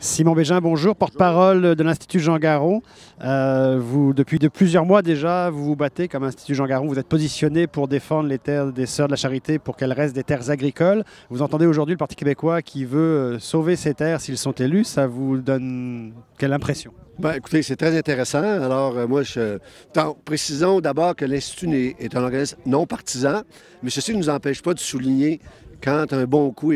Simon Bégin, bonjour, porte-parole de l'Institut Jean Garon. Depuis plusieurs mois déjà, vous vous battez comme Institut Jean Garon. Vous êtes positionné pour défendre les terres des Sœurs de la Charité pour qu'elles restent des terres agricoles. Vous entendez aujourd'hui le Parti québécois qui veut sauver ces terres s'ils sont élus. Ça vous donne quelle impression? Bien, écoutez, c'est très intéressant. Alors, précisons d'abord que l'Institut est un organisme non partisan, mais ceci ne nous empêche pas de souligner quand un bon coup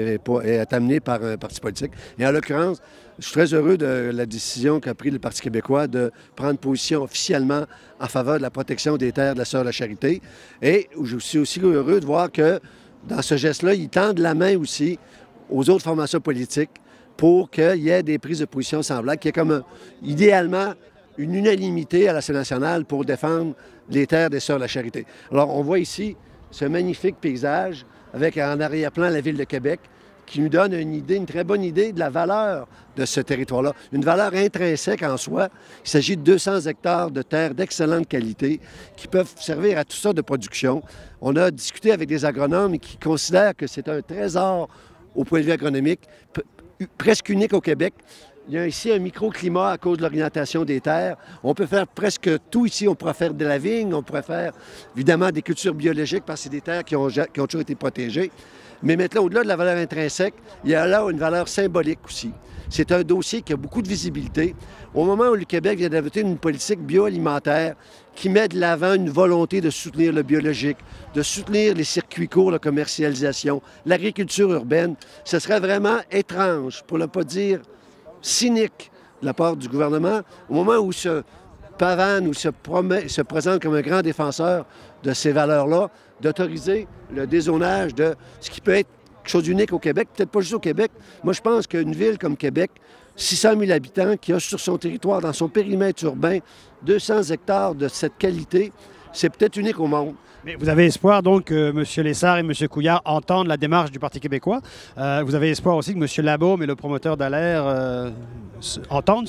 est amené par un parti politique. Et en l'occurrence, je suis très heureux de la décision qu'a prise le Parti québécois de prendre position officiellement en faveur de la protection des terres de la Sœur de la Charité. Et je suis aussi heureux de voir que dans ce geste-là, ils tendent la main aussi aux autres formations politiques pour qu'il y ait des prises de position semblables, qu'il y ait comme idéalement une unanimité à l'Assemblée nationale pour défendre les terres des Sœurs de la Charité. Alors, on voit ici ce magnifique paysage avec en arrière-plan la ville de Québec qui nous donne une très bonne idée de la valeur de ce territoire-là. Une valeur intrinsèque en soi. Il s'agit de 200 hectares de terres d'excellente qualité qui peuvent servir à toutes sortes de productions. On a discuté avec des agronomes qui considèrent que c'est un trésor au point de vue agronomique, presque unique au Québec. Il y a ici un microclimat à cause de l'orientation des terres. On peut faire presque tout ici. On pourrait faire de la vigne, on pourrait faire évidemment des cultures biologiques parce que c'est des terres qui ont toujours été protégées. Mais maintenant, au-delà de la valeur intrinsèque, il y a là une valeur symbolique aussi. C'est un dossier qui a beaucoup de visibilité. Au moment où le Québec vient d'adopter une politique bioalimentaire qui met de l'avant une volonté de soutenir le biologique, de soutenir les circuits courts, la commercialisation, l'agriculture urbaine, ce serait vraiment étrange, pour ne pas dire cynique de la part du gouvernement, au moment où se pavane ou se présente comme un grand défenseur de ces valeurs-là, d'autoriser le dézonage de ce qui peut être quelque chose d'unique au Québec, peut-être pas juste au Québec. Moi, je pense qu'une ville comme Québec, 600 000 habitants, qui a sur son territoire, dans son périmètre urbain, 200 hectares de cette qualité, c'est peut-être unique au monde. Mais vous avez espoir donc que M. Lessard et M. Couillard entendent la démarche du Parti québécois. Vous avez espoir aussi que M. Labaume et le promoteur d'Alaire entendent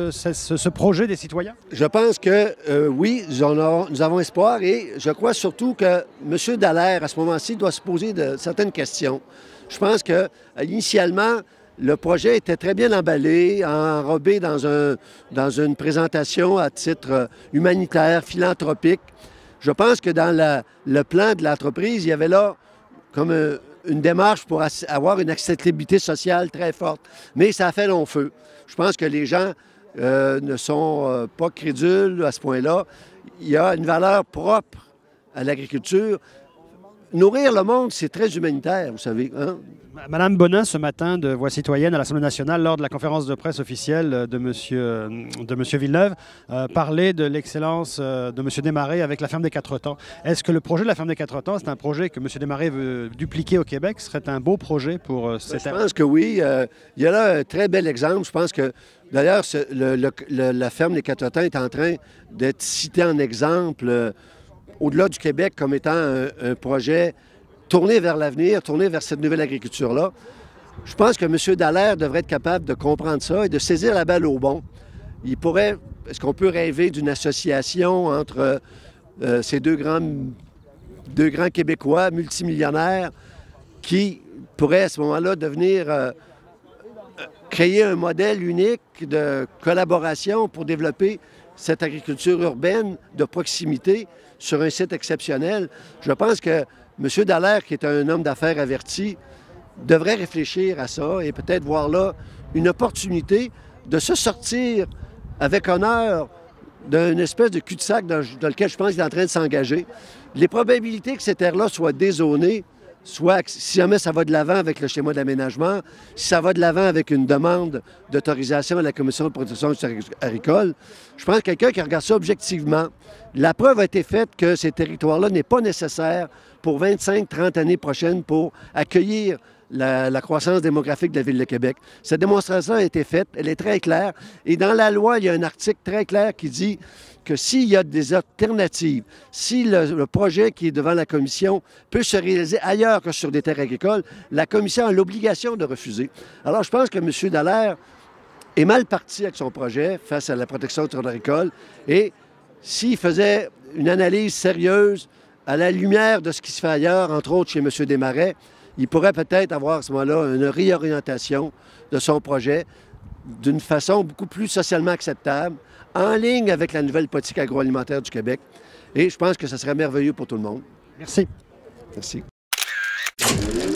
ce projet des citoyens? Je pense que oui, nous avons espoir et je crois surtout que M. Dallaire, à ce moment-ci, doit se poser de certaines questions. Je pense que initialement, le projet était très bien emballé, enrobé dans une présentation à titre humanitaire, philanthropique. Je pense que dans le plan de l'entreprise, il y avait là comme une démarche pour avoir une acceptabilité sociale très forte. Mais ça a fait long feu. Je pense que les gens ne sont pas crédules à ce point-là. Il y a une valeur propre à l'agriculture. Nourrir le monde, c'est très humanitaire, vous savez. Hein? Madame Bonin, ce matin, de Voix citoyenne à l'Assemblée nationale, lors de la conférence de presse officielle de monsieur Villeneuve, parlait de l'excellence de M. Desmarais avec la ferme des Quatre-Temps. Est-ce que le projet de la ferme des Quatre-Temps, c'est un projet que M. Desmarais veut dupliquer au Québec? Ce serait un beau projet pour cette terre? Je pense que oui. Il y a là un très bel exemple. Je pense que, d'ailleurs, la ferme des Quatre-Temps est en train d'être citée en exemple au-delà du Québec comme étant un projet tourné vers l'avenir, tourné vers cette nouvelle agriculture-là. Je pense que M. Dallaire devrait être capable de comprendre ça et de saisir la balle au bon. Est-ce qu'on peut rêver d'une association entre ces deux grands Québécois multimillionnaires qui pourraient à ce moment-là créer un modèle unique de collaboration pour développer cette agriculture urbaine de proximité sur un site exceptionnel? Je pense que M. Dallaire, qui est un homme d'affaires averti, devrait réfléchir à ça et peut-être voir là une opportunité de se sortir avec honneur d'une espèce de cul-de-sac dans lequel je pense qu'il est en train de s'engager. Les probabilités que ces terres-là soient dézonées, soit si jamais ça va de l'avant avec le schéma d'aménagement, si ça va de l'avant avec une demande d'autorisation à la Commission de protection agricole, je pense que quelqu'un qui regarde ça objectivement, la preuve a été faite que ces territoires-là n'est pas nécessaire pour 25-30 années prochaines pour accueillir la croissance démographique de la Ville de Québec. Cette démonstration a été faite, elle est très claire. Et dans la loi, il y a un article très clair qui dit que s'il y a des alternatives, si le projet qui est devant la Commission peut se réaliser ailleurs que sur des terres agricoles, la Commission a l'obligation de refuser. Alors, je pense que M. Dallaire est mal parti avec son projet face à la protection du territoire agricole et s'il faisait une analyse sérieuse à la lumière de ce qui se fait ailleurs, entre autres chez M. Desmarais, il pourrait peut-être avoir à ce moment-là une réorientation de son projet d'une façon beaucoup plus socialement acceptable, en ligne avec la nouvelle politique agroalimentaire du Québec. Et je pense que ça serait merveilleux pour tout le monde. Merci. Merci.